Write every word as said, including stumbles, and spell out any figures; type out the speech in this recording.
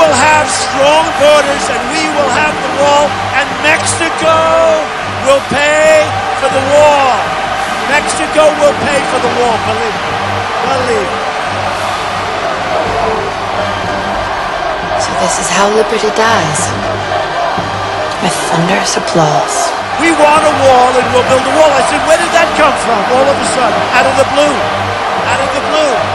will have strong borders, and we will have the wall, and Mexico will pay for the wall. Mexico will pay for the wall, believe me. Believe me. So this is how liberty dies. With thunderous applause. We want a wall, and we'll build a wall. I said, where did that come from? All of a sudden, out of the blue. Out of the blue.